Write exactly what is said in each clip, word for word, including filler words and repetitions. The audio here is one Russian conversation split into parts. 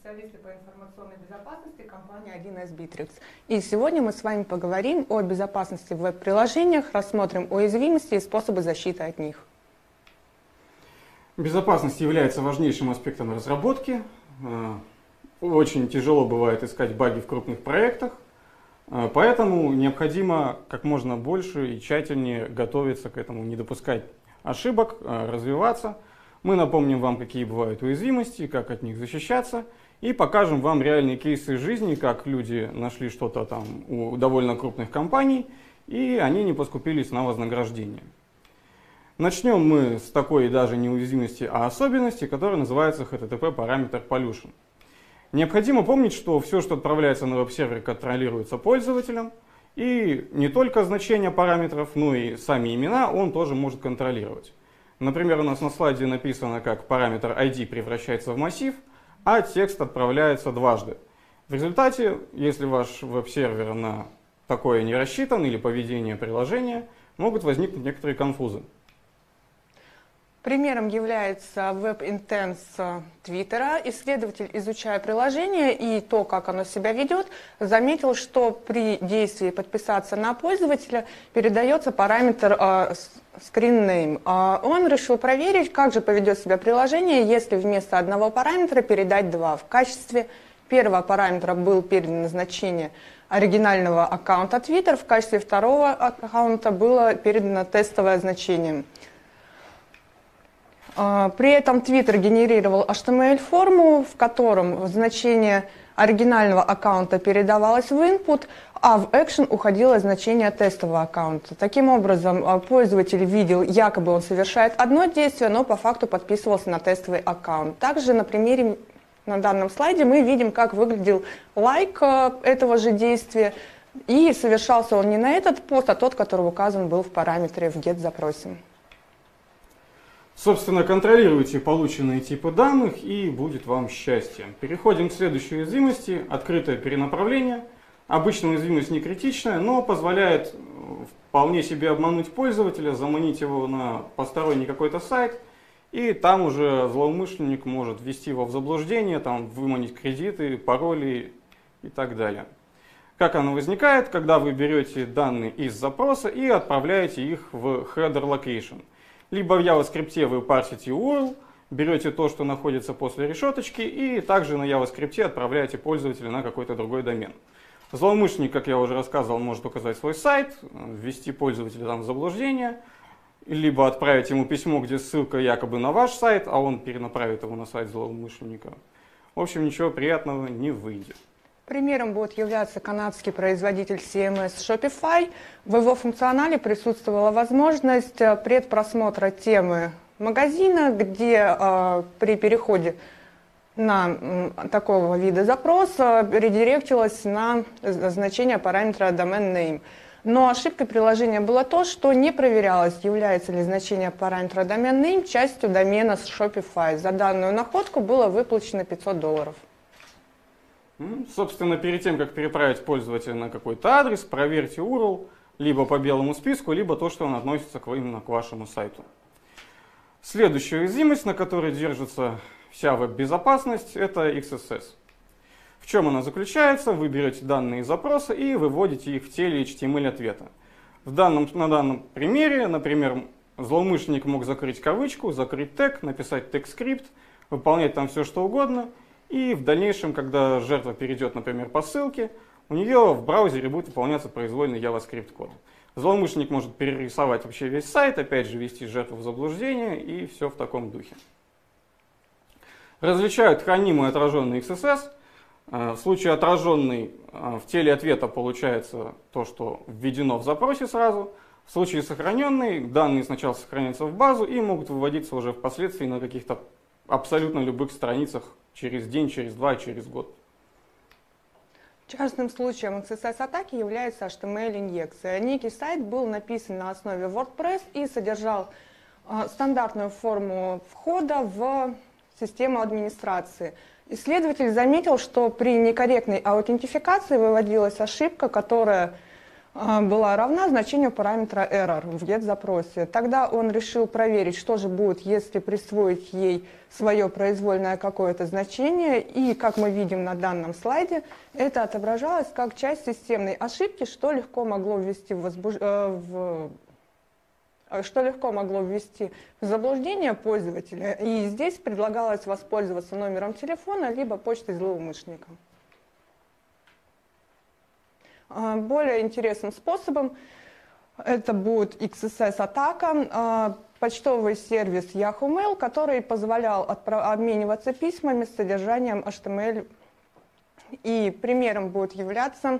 специалисты по информационной безопасности компании один эс Bittrex. И сегодня мы с вами поговорим о безопасности в веб-приложениях, рассмотрим уязвимости и способы защиты от них. Безопасность является важнейшим аспектом разработки. Очень тяжело бывает искать баги в крупных проектах, поэтому необходимо как можно больше и тщательнее готовиться к этому, не допускать ошибок, развиваться. Мы напомним вам, какие бывают уязвимости, как от них защищаться, и покажем вам реальные кейсы жизни, как люди нашли что-то там у довольно крупных компаний, и они не поскупились на вознаграждение. Начнем мы с такой даже не уязвимости, а особенности, которая называется эйч ти ти пи Parameter Pollution. Необходимо помнить, что все, что отправляется на веб-сервер, контролируется пользователем, и не только значения параметров, но и сами имена он тоже может контролировать. Например, у нас на слайде написано, как параметр ай ди превращается в массив, а текст отправляется дважды. В результате, если ваш веб-сервер на такое не рассчитан или поведение приложения, могут возникнуть некоторые конфузы. Примером является WebIntense Твиттера. Исследователь, изучая приложение и то, как оно себя ведет, заметил, что при действии подписаться на пользователя передается параметр uh, screen name. Uh, он решил проверить, как же поведет себя приложение, если вместо одного параметра передать два. В качестве первого параметра был передано значение оригинального аккаунта Twitter, в качестве второго аккаунта было передано тестовое значение. При этом Twitter генерировал эйч ти эм эль-форму, в котором значение оригинального аккаунта передавалось в input, а в action уходило значение тестового аккаунта. Таким образом, пользователь видел, якобы он совершает одно действие, но по факту подписывался на тестовый аккаунт. Также на примере на данном слайде мы видим, как выглядел лайк этого же действия, и совершался он не на этот пост, а тот, который указан был в параметре в get-запросе. Собственно, контролируйте полученные типы данных, и будет вам счастье. Переходим к следующей уязвимости. Открытое перенаправление. Обычно уязвимость не критичная, но позволяет вполне себе обмануть пользователя, заманить его на посторонний какой-то сайт, и там уже злоумышленник может ввести его в заблуждение, там, выманить кредиты, пароли и так далее. Как оно возникает? Когда вы берете данные из запроса и отправляете их в header location. Либо в JavaScript вы парсите ю ар эл, берете то, что находится после решеточки, и также на JavaScript отправляете пользователя на какой-то другой домен. Злоумышленник, как я уже рассказывал, может указать свой сайт, ввести пользователя там в заблуждение, либо отправить ему письмо, где ссылка якобы на ваш сайт, а он перенаправит его на сайт злоумышленника. В общем, ничего приятного не выйдет. Примером будет являться канадский производитель си эм эс Shopify. В его функционале присутствовала возможность предпросмотра темы магазина, где э, при переходе на э, такого вида запроса редиректилось на значение параметра domain name. Но ошибкой приложения было то, что не проверялось, является ли значение параметра domain name частью домена с Shopify. За данную находку было выплачено пятьсот долларов. Собственно, перед тем, как переправить пользователя на какой-то адрес, проверьте ю ар эл либо по белому списку, либо то, что он относится к, именно к вашему сайту. Следующая уязвимость, на которой держится вся веб-безопасность, это икс эс эс. В чем она заключается? Вы берете данные из запроса и выводите их в теле эйч ти эм эль-ответа. В данном, на данном примере, например, злоумышленник мог закрыть кавычку, закрыть тег, написать тег-скрипт, выполнять там все, что угодно. И в дальнейшем, когда жертва перейдет, например, по ссылке, у нее в браузере будет выполняться произвольный JavaScript код. Злоумышленник может перерисовать вообще весь сайт, опять же ввести жертву в заблуждение, и все в таком духе. Различают хранимый и отраженный икс эс эс. В случае отраженный в теле ответа получается то, что введено в запросе сразу. В случае сохраненный данные сначала сохраняются в базу и могут выводиться уже впоследствии на каких-то абсолютно любых страницах через день, через два, через год. Частным случаем икс эс эс-атаки является эйч ти эм эль-инъекция. Некий сайт был написан на основе WordPress и содержал э, стандартную форму входа в систему администрации. Исследователь заметил, что при некорректной аутентификации выводилась ошибка, которая была равна значению параметра error в get-запросе. Тогда он решил проверить, что же будет, если присвоить ей свое произвольное какое-то значение. И, как мы видим на данном слайде, это отображалось как часть системной ошибки, что легко могло ввести в, возбуж... в... что легко могло ввести в заблуждение пользователя. И здесь предлагалось воспользоваться номером телефона либо почтой злоумышленника. Более интересным способом это будет икс эс эс-атака, почтовый сервис Yahoo Mail, который позволял обмениваться письмами с содержанием эйч ти эм эль. И примером будет являться...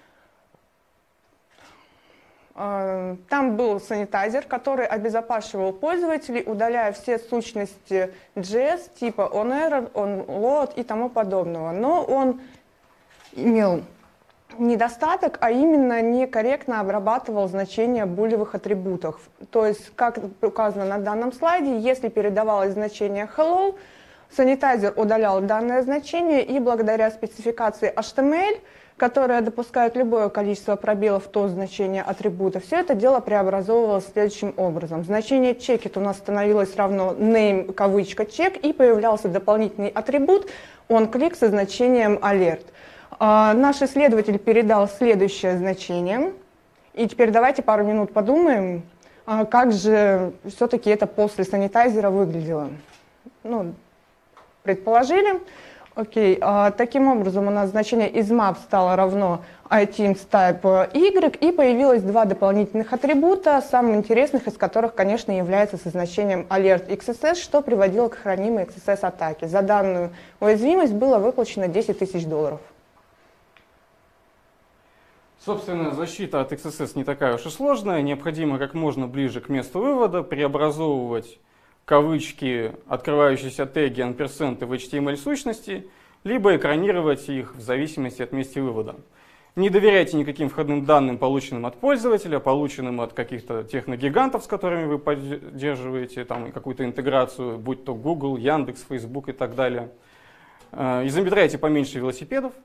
Там был санитайзер, который обезопасивал пользователей, удаляя все сущности джей эс типа onError, onLoad и тому подобного. Но он имел недостаток, а именно некорректно обрабатывал значения булевых атрибутов. То есть, как указано на данном слайде, если передавалось значение hello, санитайзер удалял данное значение, и благодаря спецификации эйч ти эм эль, которая допускает любое количество пробелов то значение атрибута, все это дело преобразовывалось следующим образом. Значение checkit у нас становилось равно name, кавычка, check, и появлялся дополнительный атрибут onClick со значением alert. А, наш исследователь передал следующее значение. И теперь давайте пару минут подумаем, а, как же все-таки это после санитайзера выглядело. Ну, предположили. Окей, а, таким образом у нас значение isMap стало равно items type y, и появилось два дополнительных атрибута, самым интересных из которых, конечно, является со значением alert икс эс эс, что приводило к хранимой икс эс эс-атаке. За данную уязвимость было выплачено десять тысяч долларов. Собственно, защита от икс эс эс не такая уж и сложная. Необходимо как можно ближе к месту вывода преобразовывать кавычки, открывающиеся теги ampersand в эйч ти эм эль-сущности, либо экранировать их в зависимости от места вывода. Не доверяйте никаким входным данным, полученным от пользователя, полученным от каких-то техногигантов, с которыми вы поддерживаете там какую-то интеграцию, будь то Google, Яндекс, Facebook и так далее. Изобретайте поменьше велосипедов.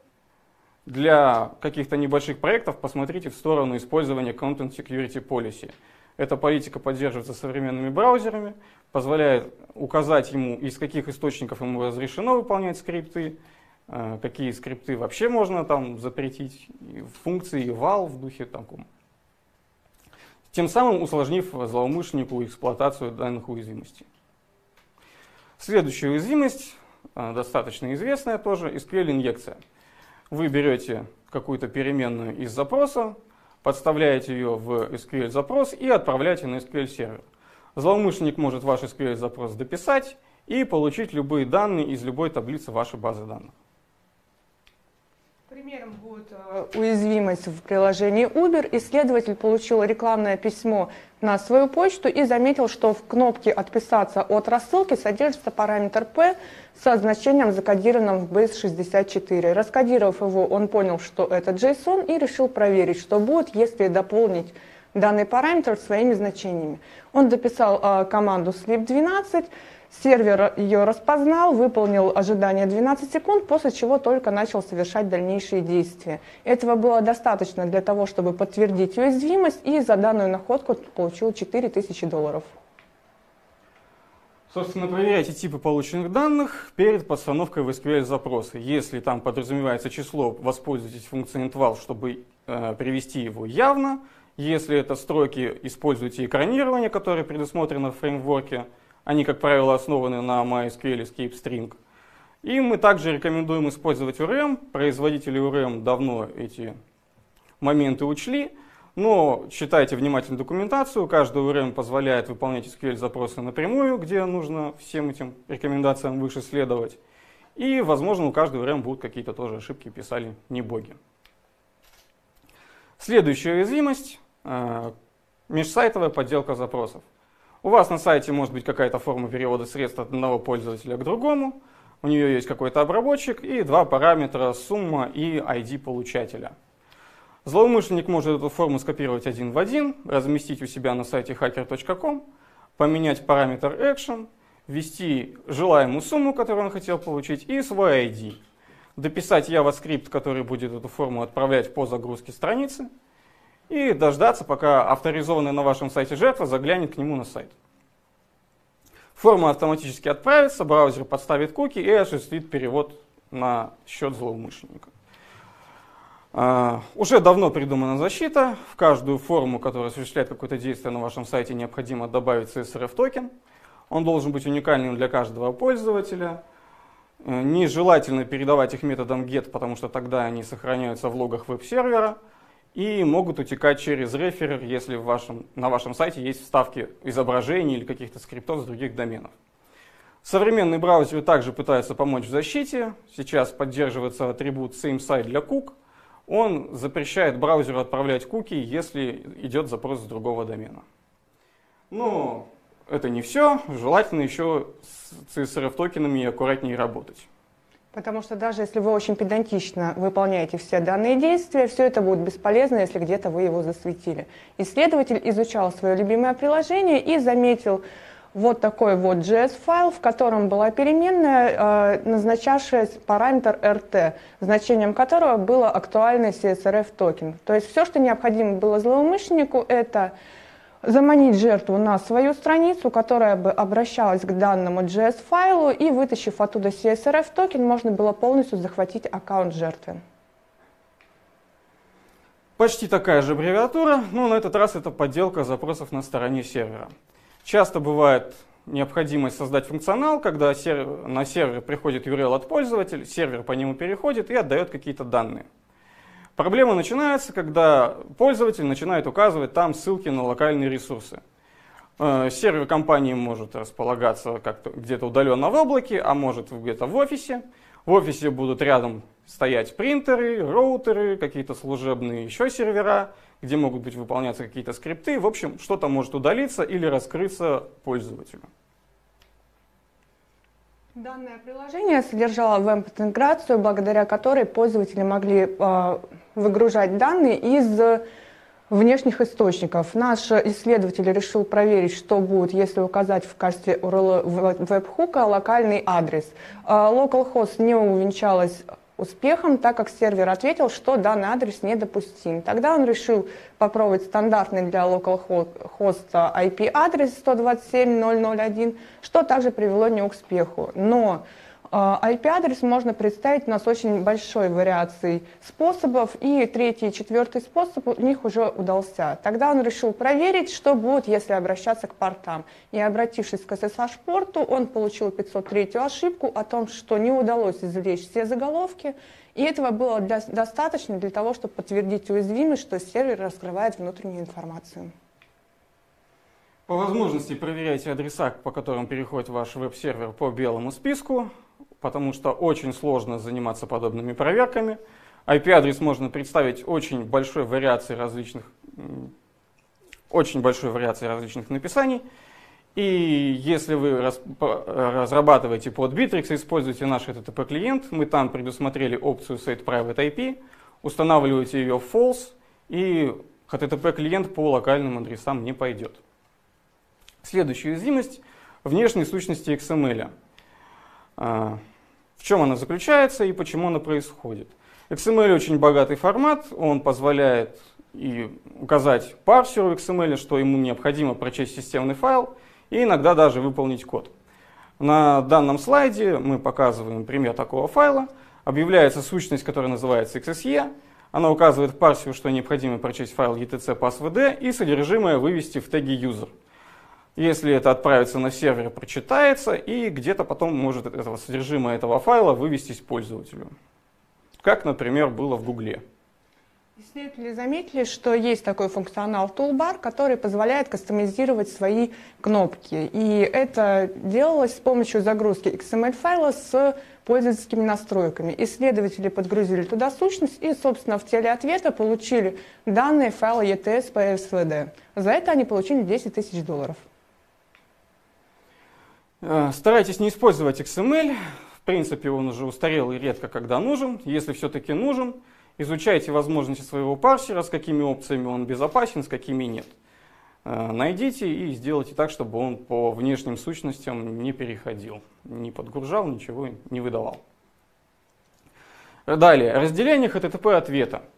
Для каких-то небольших проектов посмотрите в сторону использования Content Security Policy. Эта политика поддерживается современными браузерами, позволяет указать ему, из каких источников ему разрешено выполнять скрипты, какие скрипты вообще можно там запретить, функции eval в духе таком. Тем самым усложнив злоумышленнику эксплуатацию данных уязвимостей. Следующая уязвимость, достаточно известная тоже, эс кью эль-инъекция. Вы берете какую-то переменную из запроса, подставляете ее в эс кью эль-запрос и отправляете на эс кью эль-сервер. Злоумышленник может ваш эс кью эль-запрос дописать и получить любые данные из любой таблицы вашей базы данных. Примером будет уязвимость в приложении Uber. Исследователь получил рекламное письмо на свою почту и заметил, что в кнопке «Отписаться от рассылки» содержится параметр P со значением, закодированным в бейс шестьдесят четыре. Раскодировав его, он понял, что это JSON, и решил проверить, что будет, если дополнить данный параметр своими значениями. Он дописал э, команду слип двенадцать, сервер ее распознал, выполнил ожидание двенадцать секунд, после чего только начал совершать дальнейшие действия. Этого было достаточно для того, чтобы подтвердить уязвимость, и за данную находку получил четыре тысячи долларов. Собственно, проверяйте типы полученных данных перед постановкой в эс кью эль-запроса. Если там подразумевается число, воспользуйтесь функцией intval, чтобы э, привести его явно. Если это строки, используйте экранирование, которое предусмотрено в фреймворке. Они, как правило, основаны на MySQL Escape String. И мы также рекомендуем использовать о эр эм. Производители о эр эм давно эти моменты учли. Но читайте внимательно документацию. Каждый о эр эм позволяет выполнять эс кью эль-запросы напрямую, где нужно всем этим рекомендациям выше следовать. И, возможно, у каждого о эр эм будут какие-то тоже ошибки, писали не боги. Следующая уязвимость э, – межсайтовая подделка запросов. У вас на сайте может быть какая-то форма перевода средств от одного пользователя к другому. У нее есть какой-то обработчик и два параметра сумма и ай ди получателя. Злоумышленник может эту форму скопировать один в один, разместить у себя на сайте hacker точка ком, поменять параметр action, ввести желаемую сумму, которую он хотел получить, и свой ай ди. Дописать JavaScript, который будет эту форму отправлять по загрузке страницы, и дождаться, пока авторизованная на вашем сайте жертва заглянет к нему на сайт. Форма автоматически отправится, браузер подставит куки и осуществит перевод на счет злоумышленника. Uh, уже давно придумана защита. В каждую форму, которая осуществляет какое-то действие на вашем сайте, необходимо добавить си эс эр эф токен. Он должен быть уникальным для каждого пользователя. Uh, нежелательно передавать их методом get, потому что тогда они сохраняются в логах веб-сервера и могут утекать через реферер, если в вашем, на вашем сайте есть вставки изображений или каких-то скриптов с других доменов. Современные браузеры также пытаются помочь в защите. Сейчас поддерживается атрибут SameSite для кук. Он запрещает браузеру отправлять куки, если идет запрос с другого домена. Но это не все. Желательно еще с си эс эр эф токенами аккуратнее работать. Потому что даже если вы очень педантично выполняете все данные действия, все это будет бесполезно, если где-то вы его засветили. Исследователь изучал свое любимое приложение и заметил вот такой вот джей эс-файл, в котором была переменная, э, назначавшая параметр эр ти, значением которого было актуальный си эс эр эф токен. То есть все, что необходимо было злоумышленнику, это заманить жертву на свою страницу, которая бы обращалась к данному джей эс-файлу, и, вытащив оттуда си эс эр эф токен, можно было полностью захватить аккаунт жертвы. Почти такая же аббревиатура, но на этот раз это подделка запросов на стороне сервера. Часто бывает необходимость создать функционал, когда сервер, на сервер приходит ю ар эл от пользователя, сервер по нему переходит и отдает какие-то данные. Проблема начинается, когда пользователь начинает указывать там ссылки на локальные ресурсы. Э, сервер компании может располагаться как-то где-то удаленно в облаке, а может где-то в офисе. В офисе будут рядом стоять принтеры, роутеры, какие-то служебные еще сервера, где могут быть выполняться какие-то скрипты. В общем, что-то может удалиться или раскрыться пользователю. Данное приложение содержало веб-интеграцию, благодаря которой пользователи могли э, выгружать данные из внешних источников. Наш исследователь решил проверить, что будет, если указать в качестве ю ар эл веб-хука локальный адрес. Э, localhost не увенчалась успехом, так как сервер ответил, что данный адрес недопустим. Тогда он решил попробовать стандартный для localhost ай пи-адрес сто двадцать семь точка ноль ноль один, что также привело не к успеху. Но ай пи-адрес можно представить у нас очень большой вариацией способов, и третий и четвертый способ у них уже удался. Тогда он решил проверить, что будет, если обращаться к портам. И, обратившись к эс эс эйч-порту, он получил пятьсот третью ошибку о том, что не удалось извлечь все заголовки, и этого было для, достаточно для того, чтобы подтвердить уязвимость, что сервер раскрывает внутреннюю информацию. По возможности проверяйте адреса, по которым переходит ваш веб-сервер по белому списку, потому что очень сложно заниматься подобными проверками. ай пи-адрес можно представить очень большой вариацией различных, очень большой вариацией различных написаний. И если вы раз, разрабатываете под Bittrex и используете наш эйч ти ти пи-клиент, мы там предусмотрели опцию Set Private ай пи, устанавливаете ее в false, и эйч ти ти пи-клиент по локальным адресам не пойдет. Следующая уязвимость — внешней сущности икс эм эль. В чем она заключается и почему она происходит? икс эм эль очень богатый формат, он позволяет и указать парсеру икс эм эль, что ему необходимо прочесть системный файл и иногда даже выполнить код. На данном слайде мы показываем пример такого файла. Объявляется сущность, которая называется икс эс и. Она указывает парсеру, что необходимо прочесть файл и ти си passwd и содержимое вывести в теге user. Если это отправится на сервер, прочитается, и где-то потом может этого содержимое этого файла вывестись пользователю. Как, например, было в Гугле. Исследователи заметили, что есть такой функционал Toolbar, который позволяет кастомизировать свои кнопки. И это делалось с помощью загрузки икс эм эль-файла с пользовательскими настройками. Исследователи подгрузили туда сущность и, собственно, в теле ответа получили данные файла и ти эс по эс ви ди. За это они получили десять тысяч долларов. Старайтесь не использовать икс эм эль. В принципе, он уже устарел и редко когда нужен. Если все-таки нужен, изучайте возможности своего парсера, с какими опциями он безопасен, с какими нет. Найдите и сделайте так, чтобы он по внешним сущностям не переходил, не подгружал, ничего не выдавал. Далее, разделение эйч ти ти пи ответа.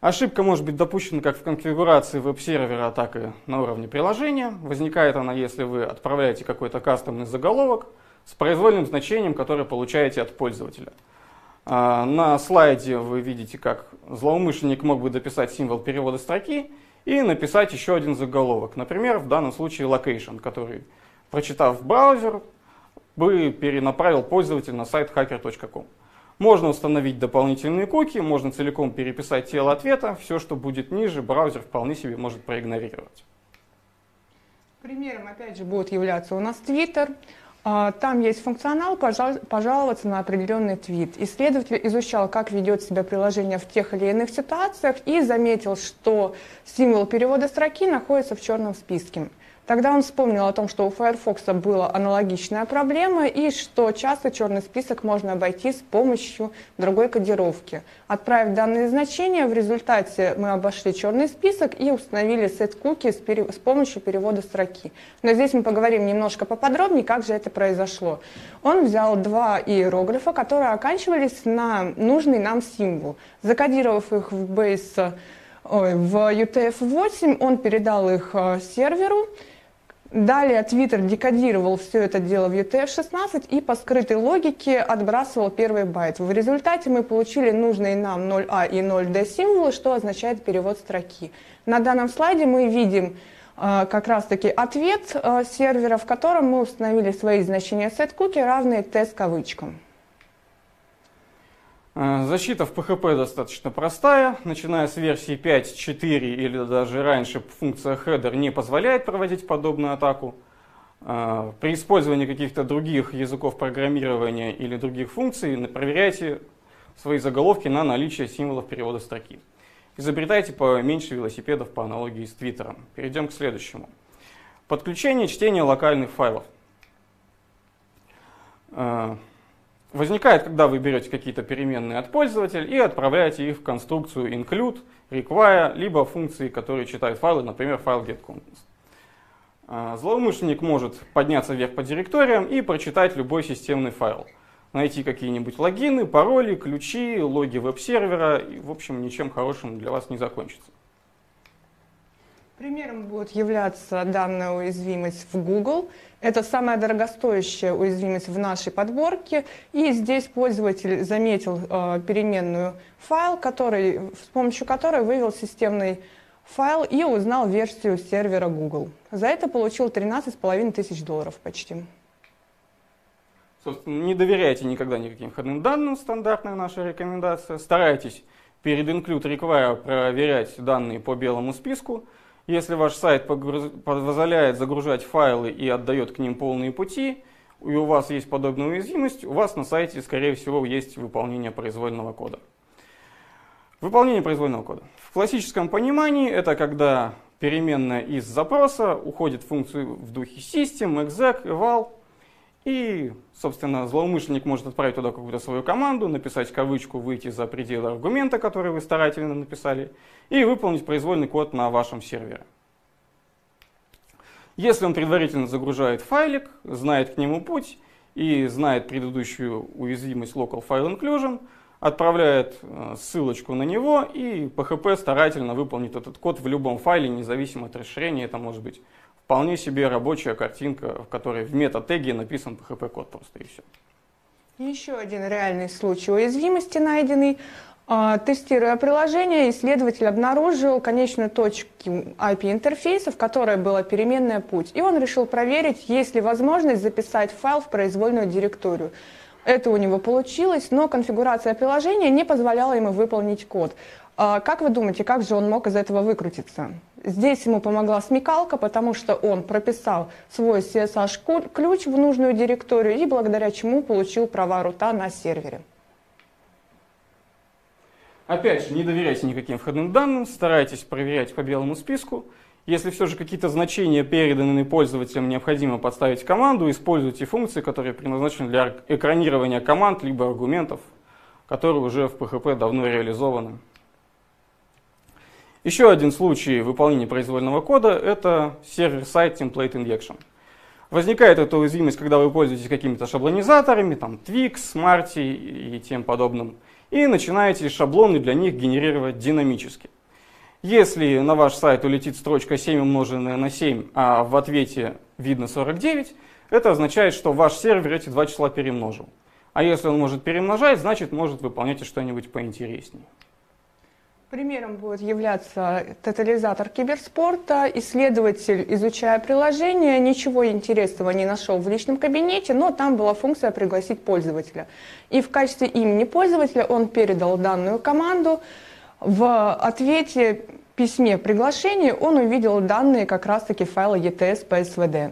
Ошибка может быть допущена как в конфигурации веб-сервера, так и на уровне приложения. Возникает она, если вы отправляете какой-то кастомный заголовок с произвольным значением, которое получаете от пользователя. На слайде вы видите, как злоумышленник мог бы дописать символ перевода строки и написать еще один заголовок. Например, в данном случае location, который, прочитав браузер, бы перенаправил пользователя на сайт hacker точка ком. Можно установить дополнительные куки, можно целиком переписать тело ответа. Все, что будет ниже, браузер вполне себе может проигнорировать. Примером, опять же, будет являться у нас Twitter. Там есть функционал пожаловаться на определенный твит. Исследователь изучал, как ведет себя приложение в тех или иных ситуациях и заметил, что символ перевода строки находится в черном списке. Тогда он вспомнил о том, что у Firefox была аналогичная проблема и что часто черный список можно обойти с помощью другой кодировки. Отправив данные значения, в результате мы обошли черный список и установили set-cookie с помощью перевода строки. Но здесь мы поговорим немножко поподробнее, как же это произошло. Он взял два иероглифа, которые оканчивались на нужный нам символ. Закодировав их в Base, ой, в ю ти эф восемь, он передал их серверу. Далее Twitter декодировал все это дело в ю ти эф шестнадцать и по скрытой логике отбрасывал первый байт. В результате мы получили нужные нам ноль а и ноль дэ символы, что означает перевод строки. На данном слайде мы видим э, как раз-таки ответ э, сервера, в котором мы установили свои значения set-cookie, равные t с кавычком. Защита в пэ эйч пи достаточно простая. Начиная с версии пять точка четыре или даже раньше, функция header не позволяет проводить подобную атаку. При использовании каких-то других языков программирования или других функций проверяйте свои заголовки на наличие символов перевода строки. Изобретайте поменьше велосипедов по аналогии с Твиттером. Перейдем к следующему. Подключение чтения локальных файлов. Возникает, когда вы берете какие-то переменные от пользователя и отправляете их в конструкцию include, require, либо функции, которые читают файлы, например, файл getContents. Злоумышленник может подняться вверх по директориям и прочитать любой системный файл. Найти какие-нибудь логины, пароли, ключи, логи веб-сервера. И, в общем, ничем хорошим для вас не закончится. Примером будет являться данная уязвимость в Google. Это самая дорогостоящая уязвимость в нашей подборке. И здесь пользователь заметил э, переменную файл, который, с помощью которой вывел системный файл и узнал версию сервера Google. За это получил тринадцать с половиной тысяч долларов почти. Собственно, не доверяйте никогда никаким входным данным, стандартная наша рекомендация. Старайтесь перед include require проверять данные по белому списку. Если ваш сайт позволяет загружать файлы и отдает к ним полные пути, и у вас есть подобная уязвимость, у вас на сайте, скорее всего, есть выполнение произвольного кода. Выполнение произвольного кода. В классическом понимании это когда переменная из запроса уходит в функцию в духе system, exec, eval, и, собственно, злоумышленник может отправить туда какую-то свою команду, написать кавычку, выйти за пределы аргумента, который вы старательно написали, и выполнить произвольный код на вашем сервере. Если он предварительно загружает файлик, знает к нему путь и знает предыдущую уязвимость Local File Inclusion, отправляет ссылочку на него, и пэ эйч пи старательно выполнит этот код в любом файле, независимо от расширения. Это может быть вполне себе рабочая картинка, в которой в мета-теге написан пэ эйч пи-код просто, и все. Еще один реальный случай уязвимости найденный. Тестируя приложение, исследователь обнаружил конечную точку ай пи-интерфейса, в которой была переменная путь. И он решил проверить, есть ли возможность записать файл в произвольную директорию. Это у него получилось, но конфигурация приложения не позволяла ему выполнить код. Как вы думаете, как же он мог из этого выкрутиться? Здесь ему помогла смекалка, потому что он прописал свой си эс эйч-ключ в нужную директорию и благодаря чему получил права рута на сервере. Опять же, не доверяйте никаким входным данным, старайтесь проверять по белому списку. Если все же какие-то значения переданы пользователям, необходимо подставить команду, используйте функции, которые предназначены для экранирования команд либо аргументов, которые уже в пэ эйч пи давно реализованы. Еще один случай выполнения произвольного кода – это сервер-сайт Template Injection. Возникает эта уязвимость, когда вы пользуетесь какими-то шаблонизаторами, там Twix, Smarty и тем подобным, и начинаете шаблоны для них генерировать динамически. Если на ваш сайт улетит строчка семь умноженная на семь, а в ответе видно сорок девять, это означает, что ваш сервер эти два числа перемножил. А если он может перемножать, значит может выполнять что-нибудь поинтереснее. Примером будет являться тотализатор киберспорта. Исследователь, изучая приложение, ничего интересного не нашел в личном кабинете, но там была функция «пригласить пользователя». И в качестве имени пользователя он передал данную команду. В ответе, письме приглашения он увидел данные как раз-таки файла и ти эс по эс ви ди.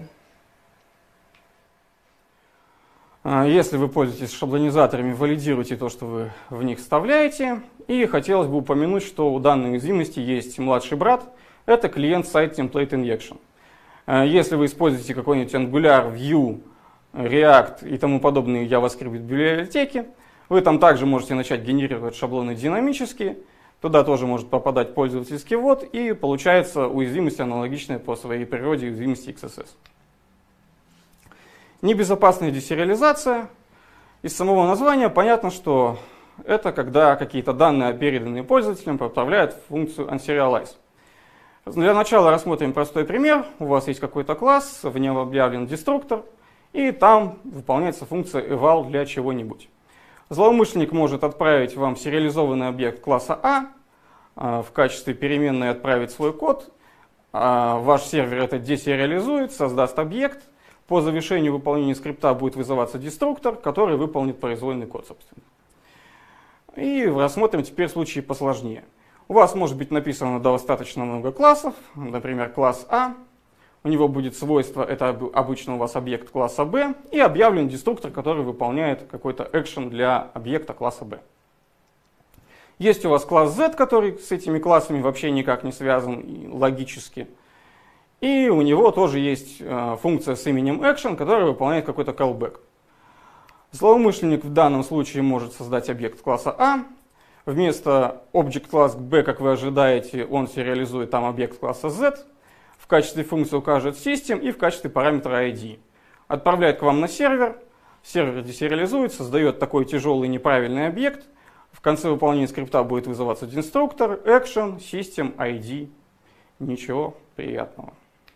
Если вы пользуетесь шаблонизаторами, валидируйте то, что вы в них вставляете. И хотелось бы упомянуть, что у данной уязвимости есть младший брат. Это клиент Site Template Injection. Если вы используете какой-нибудь Angular, Vue, React и тому подобные JavaScript библиотеки, вы там также можете начать генерировать шаблоны динамически. Туда тоже может попадать пользовательский ввод, и получается уязвимость аналогичная по своей природе уязвимости икс эс эс. Небезопасная десериализация. Из самого названия понятно, что это когда какие-то данные, переданные пользователям, отправляют в функцию unserialize. Для начала рассмотрим простой пример. У вас есть какой-то класс, в нем объявлен деструктор, и там выполняется функция eval для чего-нибудь. Злоумышленник может отправить вам сериализованный объект класса А, в качестве переменной отправить свой код, ваш сервер это десериализует, создаст объект. По завершению выполнения скрипта будет вызываться деструктор, который выполнит произвольный код, собственно. И рассмотрим теперь случаи посложнее. У вас может быть написано достаточно много классов, например, класс А. У него будет свойство, это обычно у вас объект класса Б, и объявлен деструктор, который выполняет какой-то экшен для объекта класса Б. Есть у вас класс Z, который с этими классами вообще никак не связан и логически. И у него тоже есть э, функция с именем action, которая выполняет какой-то callback. Злоумышленник в данном случае может создать объект класса А. Вместо object класс B, как вы ожидаете, он сериализует там объект класса Z. В качестве функции укажет system и в качестве параметра ай ди. Отправляет к вам на сервер. Сервер десериализует, создает такой тяжелый неправильный объект. В конце выполнения скрипта будет вызываться деструктор, action, system, ай ди. Ничего приятного.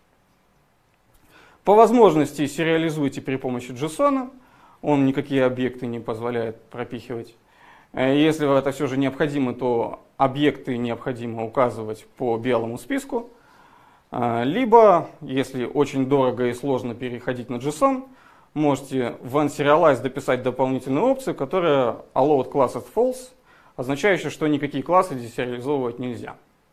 По возможности сериализуйте при помощи JSON. Он никакие объекты не позволяет пропихивать. Если это все же необходимо, то объекты необходимо указывать по белому списку. Либо, если очень дорого и сложно переходить на JSON, можете в unserialize дописать дополнительную опцию, которая allowed class at false, означающая, что никакие классы десериализовывать нельзя.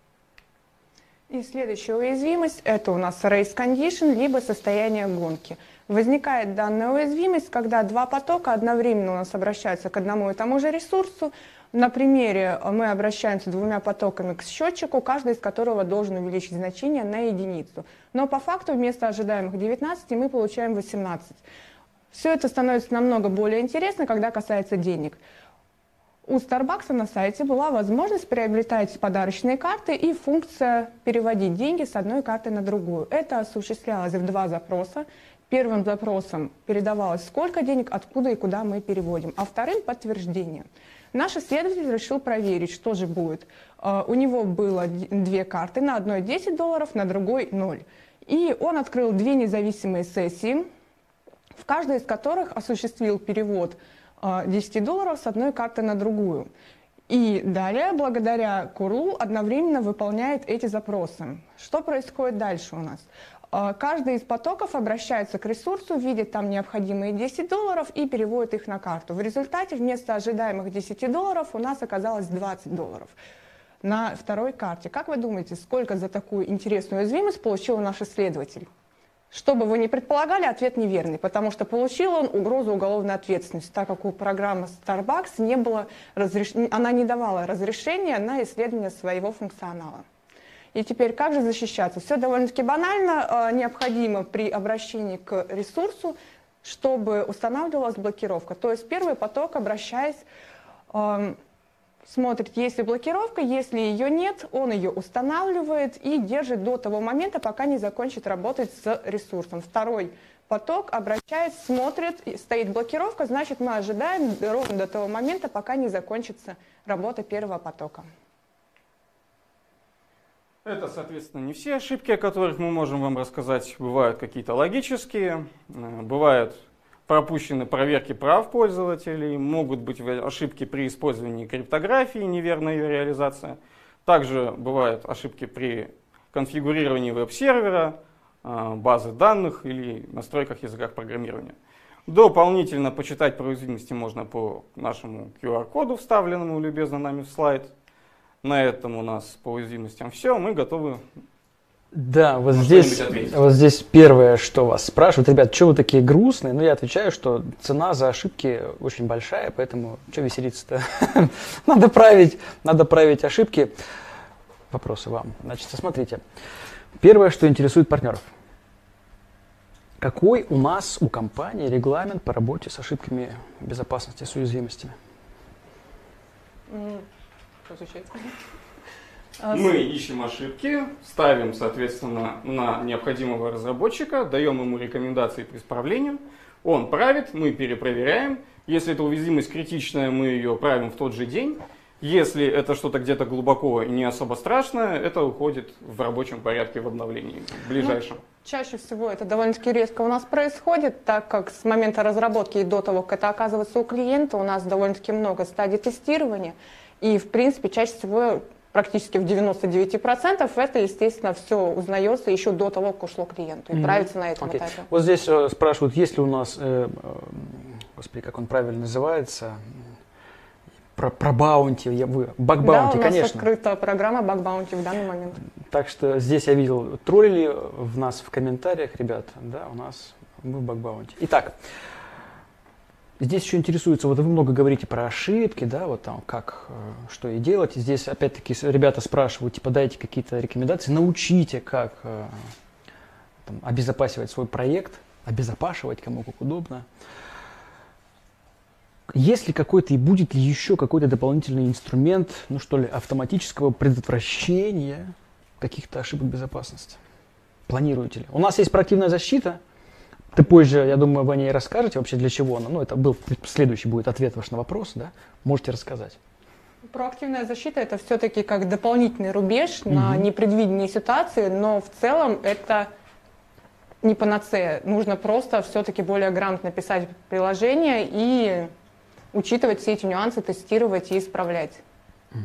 И следующая уязвимость – это у нас race condition, либо состояние гонки. Возникает данная уязвимость, когда два потока одновременно у нас обращаются к одному и тому же ресурсу. На примере мы обращаемся двумя потоками к счетчику, каждый из которого должен увеличить значение на единицу. Но по факту вместо ожидаемых девятнадцати мы получаем восемнадцать. Все это становится намного более интересно, когда касается денег. У Starbucks на сайте была возможность приобретать подарочные карты и функция переводить деньги с одной карты на другую. Это осуществлялось в два запроса. Первым запросом передавалось, сколько денег, откуда и куда мы переводим, а вторым – подтверждение. Наш исследователь решил проверить, что же будет. У него было две карты, на одной десять долларов, на другой ноль. И он открыл две независимые сессии, в каждой из которых осуществил перевод десять долларов с одной карты на другую. И далее, благодаря курлу, одновременно выполняет эти запросы. Что происходит дальше у нас? Каждый из потоков обращается к ресурсу, видит там необходимые десять долларов и переводит их на карту. В результате вместо ожидаемых десяти долларов у нас оказалось двадцать долларов на второй карте. Как вы думаете, сколько за такую интересную уязвимость получил наш исследователь? Что бы вы ни предполагали, ответ неверный, потому что получил он угрозу уголовной ответственности, так как у программы Starbucks не было разреш... она не давала разрешения на исследование своего функционала. И теперь как же защищаться? Все довольно-таки банально. Необходимо при обращении к ресурсу, чтобы устанавливалась блокировка. То есть первый поток, обращаясь, смотрит, есть ли блокировка, если ее нет, он ее устанавливает и держит до того момента, пока не закончит работать с ресурсом. Второй поток, обращается, смотрит, стоит блокировка, значит, мы ожидаем ровно до того момента, пока не закончится работа первого потока. Это, соответственно, не все ошибки, о которых мы можем вам рассказать. Бывают какие-то логические, бывают пропущены проверки прав пользователей, могут быть ошибки при использовании криптографии, неверная ее реализация. Также бывают ошибки при конфигурировании веб-сервера, базы данных или настройках языках программирования. Дополнительно почитать про уязвимости можно по нашему ку ар-коду, вставленному любезно нами в слайд. На этом у нас по уязвимостям все, мы готовы. Да, вот здесь, вот здесь первое, что вас спрашивают, ребят, что вы такие грустные? Ну, я отвечаю, что цена за ошибки очень большая, поэтому что веселиться-то? Надо править, надо править ошибки. Вопросы вам. Значит, смотрите. Первое, что интересует партнеров. Какой у нас, у компании, регламент по работе с ошибками безопасности, с уязвимостями? Мы ищем ошибки, ставим, соответственно, на необходимого разработчика, даем ему рекомендации по исправлению. Он правит, мы перепроверяем. Если эта уязвимость критичная, мы ее правим в тот же день. Если это что-то где-то глубоко и не особо страшное, это уходит в рабочем порядке в обновлении в ближайшем. Ну, чаще всего это довольно-таки резко у нас происходит, так как с момента разработки и до того, как это оказывается у клиента, у нас довольно-таки много стадий тестирования. И, в принципе, чаще всего, практически в девяноста девяти процентах, это, естественно, все узнается еще до того, как ушло клиенту, и mm-hmm. правится на этом okay. этапе. Вот здесь э, спрашивают, есть ли у нас, э, э, господи, как он правильно называется, про, про баунти, баг-баунти, да, конечно. Да, у нас открыта программа баг-баунти в данный момент. Так что здесь я видел, троллили в нас в комментариях, ребят, да, у нас мы в баг-баунти. Итак, здесь еще интересуется, вот вы много говорите про ошибки, да, вот там как, что и делать. Здесь опять-таки ребята спрашивают, типа, дайте какие-то рекомендации, научите, как там, обезопасивать свой проект, обезопашивать кому как удобно. Есть ли какой-то и будет ли еще какой-то дополнительный инструмент, ну что ли, автоматического предотвращения каких-то ошибок безопасности? Планируете ли? У нас есть проактивная защита. Ты позже, я думаю, вы о ней расскажете, вообще для чего она. Ну, это был следующий будет ответ ваш на вопрос, да? Можете рассказать. Проактивная защита – это все-таки как дополнительный рубеж угу. на непредвиденные ситуации, но в целом это не панацея. Нужно просто все-таки более грамотно писать приложение и учитывать все эти нюансы, тестировать и исправлять. Угу.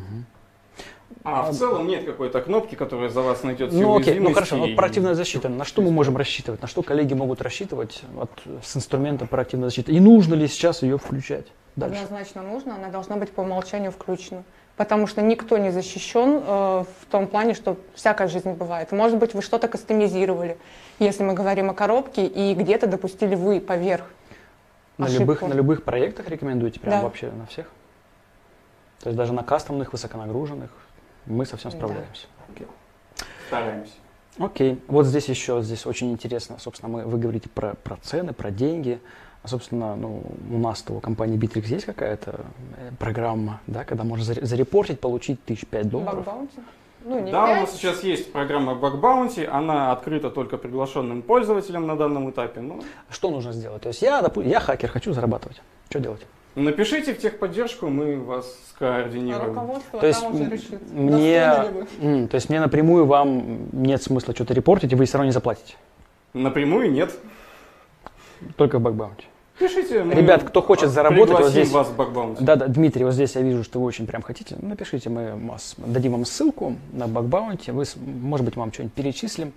А в целом нет какой-то кнопки, которая за вас найдет все ну, уязвимости. Окей, ну хорошо, вот проактивная защита. На что мы можем рассчитывать? На что коллеги могут рассчитывать вот, с инструментом проактивной защиты? И нужно ли сейчас ее включать? Дальше. Однозначно нужно, она должна быть по умолчанию включена. Потому что никто не защищен э, в том плане, что всякая жизнь бывает. Может быть, вы что-то кастомизировали, если мы говорим о коробке, и где-то допустили вы поверх на любых, на любых проектах рекомендуете? Прям да. Вообще на всех? То есть даже на кастомных, высоконагруженных мы совсем справляемся? Да. Okay. Стараемся. Окей. Вот здесь еще, здесь очень интересно, собственно, мы, вы говорите про, про цены, про деньги. А, собственно, ну, у нас-то, у компании Bittrex есть какая-то программа, да, когда можно зарепортить, получить тысяч пять долларов? Баг-баунти? Ну, не да, пять. у нас сейчас есть программа баг-баунти, она открыта только приглашенным пользователям на данном этапе. Но... Что нужно сделать? То есть я, допустим, я хакер, хочу зарабатывать. Что делать? Напишите в техподдержку, мы вас скоординируем. А руководство то есть там уже решит. Мне, м, то есть мне напрямую вам нет смысла что-то репортить, и вы все равно не заплатите? Напрямую нет. Только в баг-баунти. Пишите. Ребят, кто хочет заработать, вот здесь, вас в баг-баунти. Да, да, Дмитрий, вот здесь я вижу, что вы очень прям хотите. Напишите, мы вас, дадим вам ссылку на баг-баунти, вы, может быть, вам что-нибудь перечислим.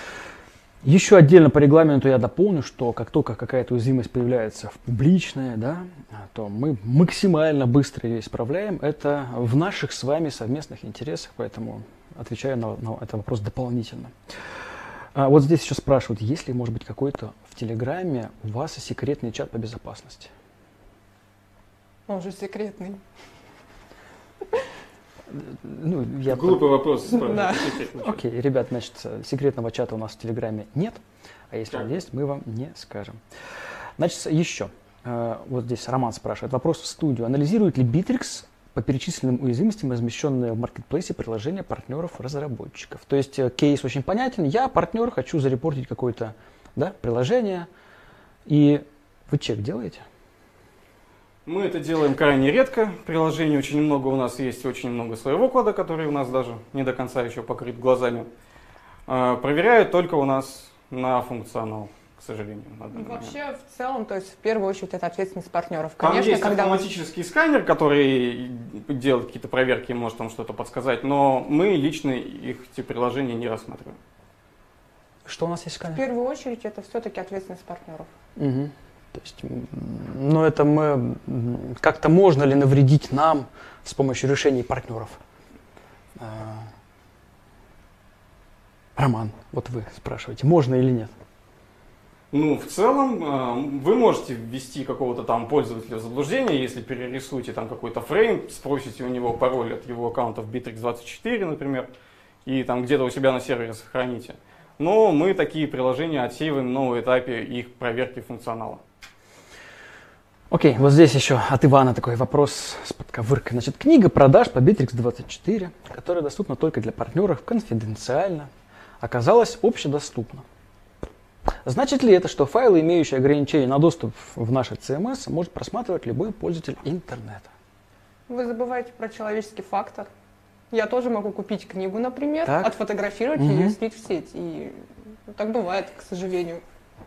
Еще отдельно по регламенту я дополню, что как только какая-то уязвимость появляется в публичное, да, то мы максимально быстро ее исправляем. Это в наших с вами совместных интересах, поэтому отвечаю на, на этот вопрос дополнительно. А вот здесь еще спрашивают, есть ли, может быть, какой-то в Телеграме у вас секретный чат по безопасности? Он же секретный. Ну, я Глупый вопрос. Да. Окей, ребят, значит, секретного чата у нас в Телеграме нет, а если так. он есть, мы вам не скажем. Значит, еще, вот здесь Роман спрашивает, вопрос в студию. Анализирует ли Bittrex по перечисленным уязвимостям размещенные в маркетплейсе приложения партнеров-разработчиков? То есть кейс очень понятен. Я партнер, хочу зарепортить какое-то да, приложение, И вы чек делаете? Мы это делаем крайне редко. Приложений очень много у нас есть, очень много своего кода, который у нас даже не до конца еще покрыт глазами. Проверяют только у нас на функционал, к сожалению. На данный момент. Вообще, в целом, то есть в первую очередь это ответственность партнеров. Там Конечно, есть когда автоматический сканер, который делает какие-то проверки, может там что-то подсказать, но мы лично их эти приложения не рассматриваем. Что у нас есть в сканер? первую очередь это все-таки ответственность партнеров. Угу. То есть, ну это мы, как-то можно ли навредить нам с помощью решений партнеров? Роман, вот вы спрашиваете, можно или нет? Ну, в целом, вы можете ввести какого-то там пользователя в заблуждение, если перерисуете там какой-то фрейм, спросите у него пароль от его аккаунта в битрикс двадцать четыре, например, и там где-то у себя на сервере сохраните. Но мы такие приложения отсеиваем на этапе их проверки функционала. Окей, вот здесь еще от Ивана такой вопрос с подковыркой. Значит, книга продаж по битрикс двадцать четыре, которая доступна только для партнеров конфиденциально, оказалась общедоступна. Значит ли это, что файлы, имеющие ограничения на доступ в наше си эм эс, может просматривать любой пользователь интернета? Вы забываете про человеческий фактор. Я тоже могу купить книгу, например, Так. отфотографировать Угу. ее и слить в сеть. И так бывает, к сожалению.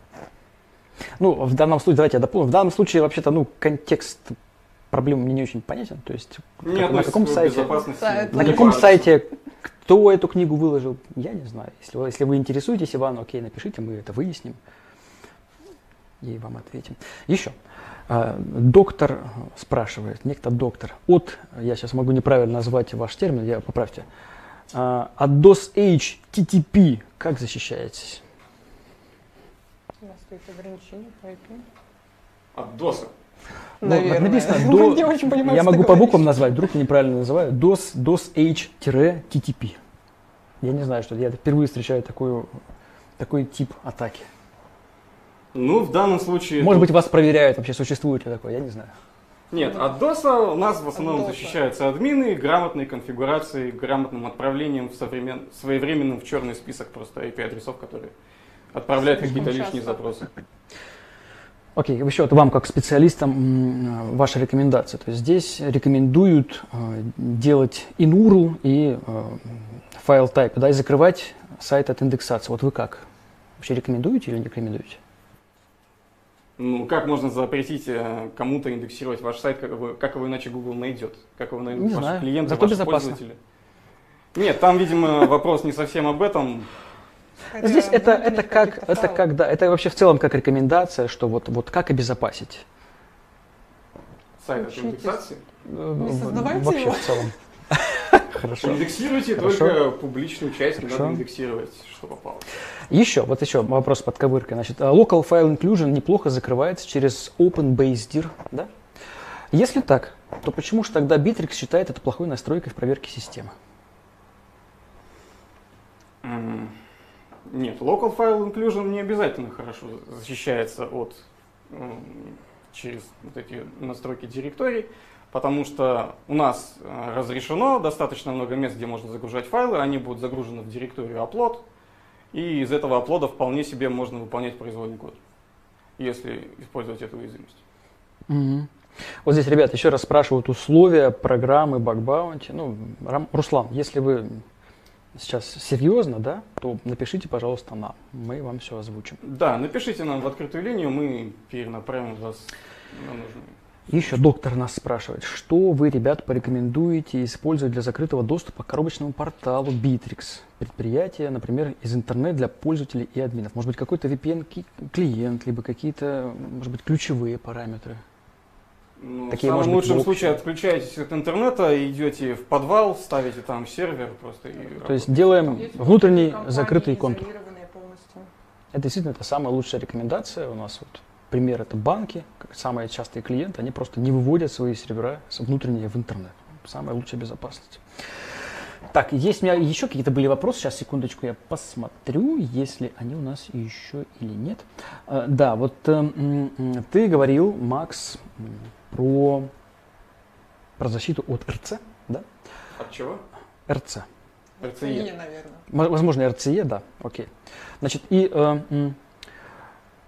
Ну, в данном случае, давайте я дополню, в данном случае вообще-то, ну, контекст проблемы мне не очень понятен. То есть, Не как- на каком относится к сайте, безопасности. Сайт. на Не каком важно. сайте кто эту книгу выложил, я не знаю. Если вы, если вы интересуетесь, Иван, окей, напишите, мы это выясним и вам ответим. Еще. А, Доктор спрашивает, некто доктор, от, я сейчас могу неправильно назвать ваш термин, я поправьте, а, от дос-эйч ти ти пи как защищаетесь? У нас стоит ограничение по ай пи. От доса. Ну, Наверное. написано Вы до- не очень понимаете, Я что могу ты по буквам говоришь. назвать, вдруг я неправильно называю. дос, дос-эйч ти ти пи. Я не знаю, что это. Я впервые встречаю такую, такой тип атаки. Ну, в данном случае... Может тут- быть, вас проверяют, вообще существует ли такое, я не знаю. Нет, от доса у нас в основном От DOS. защищаются админы, грамотной конфигурацией, грамотным отправлением в современ... своевременным в черный список просто ай пи-адресов, которые отправляют Слишком какие-то лишние часто. запросы. Окей, еще вот вам, как специалистам, м, ваша рекомендация. То есть здесь рекомендуют э, делать in-урл и э, файл type, да, и закрывать сайт от индексации. Вот вы как? Вообще рекомендуете или не рекомендуете? Ну, как можно запретить э, кому-то индексировать ваш сайт, как его, как его иначе Google найдет? Как его найдут Не ваши знаю, клиенты, зато ваши безопасно. пользователи? Нет, там, видимо, вопрос не совсем об этом. Хотя Здесь это, внутренних это как, каких-то это файлов. как, да, это вообще в целом как рекомендация, что вот, вот как обезопасить. Сайт от Учитесь. индексации. Э, Не в- создавайте Вообще его. в целом. Хорошо. Индексируйте Хорошо. только публичную часть, не Хорошо. надо индексировать, что попало. Еще, вот еще вопрос под ковыркой. Значит, а, Local File Inclusion неплохо закрывается через OpenBaseDir, да? Если так, то почему же тогда Bittrex считает это плохой настройкой в проверке системы? М, Нет, Local File Inclusion не обязательно хорошо защищается от м, через вот эти настройки директорий, потому что у нас э, разрешено достаточно много мест, где можно загружать файлы, они будут загружены в директорию upload, и из этого апплода вполне себе можно выполнять произвольный код, если использовать эту уязвимость. Мгм. Вот здесь, ребят, еще раз спрашивают условия программы Bug Bounty. Ну, Рам- Руслан, если вы сейчас серьезно, да, то напишите, пожалуйста, нам. Мы вам все озвучим. Да, напишите нам в открытую линию, мы перенаправим вас на нужную. Еще доктор нас спрашивает, что вы, ребят, порекомендуете использовать для закрытого доступа к коробочному порталу Bittrex? Предприятие, например, из интернета для пользователей и админов. Может быть, какой-то ви пи эн-клиент, либо какие-то, может быть, ключевые параметры. Ну, Такие, в самом может быть, лучшем в общем. случае отключаетесь от интернета, идете в подвал, ставите там сервер просто и То есть работаете. делаем Есть внутренний компании, закрытый контур. изолированные полностью. Это действительно это самая лучшая рекомендация. У нас вот пример это банки, как самые частые клиенты, они просто не выводят свои сервера с- внутренние в интернет. Самая лучшая безопасность. Так, есть у меня еще какие-то были вопросы. Сейчас, секундочку, я посмотрю, если они у нас еще или нет. А, да, вот э, м, м, ты говорил, Макс, м, про, про защиту от эр цэ, да? От чего? эр цэ. эр цэ И, е. наверное. М- Возможно, эр цэ е, да, окей. Значит, и э, м,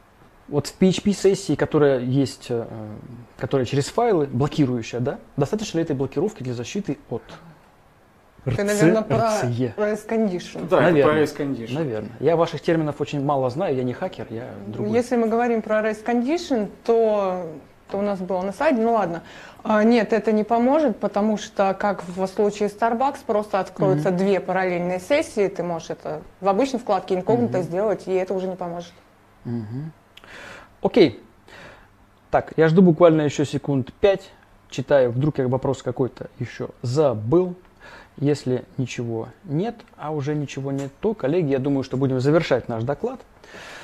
Вот в пи эйч пи-сессии, которая есть, э, которая через файлы, блокирующая, да? Достаточно ли этой блокировки для защиты от эр Ты, си, наверное, про эр си и? race condition. Да, Наверное. это про race condition. Наверное. Я ваших терминов очень мало знаю, я не хакер, я другой. Если мы говорим про race condition, то, то у нас было на сайте, ну ладно. А, нет, это не поможет, потому что, как в случае Starbucks, просто откроются mm-hmm. две параллельные сессии, ты можешь это в обычной вкладке инкогнито mm-hmm. сделать, и это уже не поможет. Mm-hmm. Окей. Так, я жду буквально еще секунд пять, читаю, вдруг я вопрос какой-то еще забыл. Если ничего нет, а уже ничего нет, то, коллеги, я думаю, что будем завершать наш доклад.